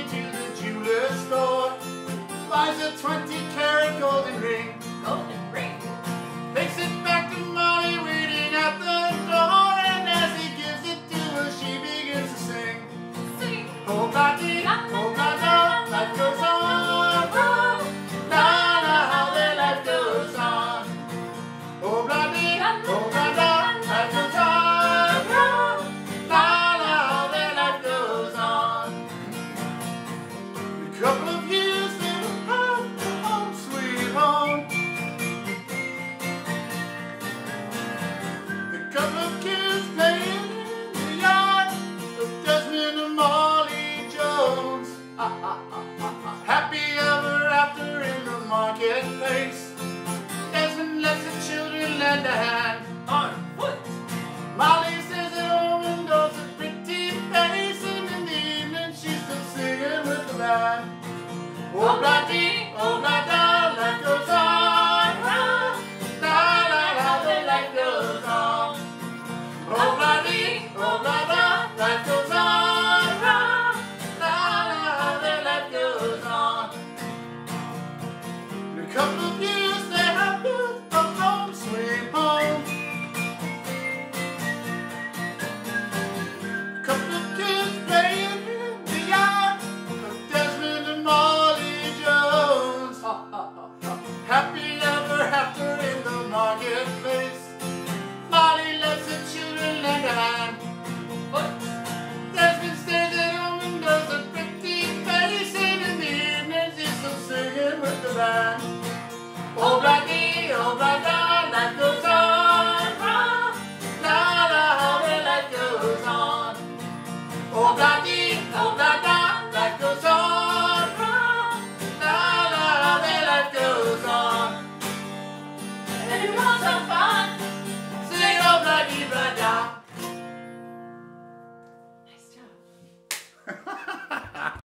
to the jeweler's store, buys a 20-carat golden ring. Golden ring. Takes it back to Molly waiting at the door, and as he gives it to her, she begins to sing. Sing. Oh, Blondie, oh, Blondie, life goes on. La, la, how their life goes on. Oh, Blondie, oh, Blondie, life goes on. La, la, how their life goes on. A couple of years they were home, home, sweet home. A couple of kids playing in the yard of Desmond and Molly Jones. Happy ever after in the marketplace. Desmond lets the children lend a hand. On foot. Molly stays at home and does a pretty face, and in the evening she's still singing with the band. Oh, Blondie, oh, Blondie.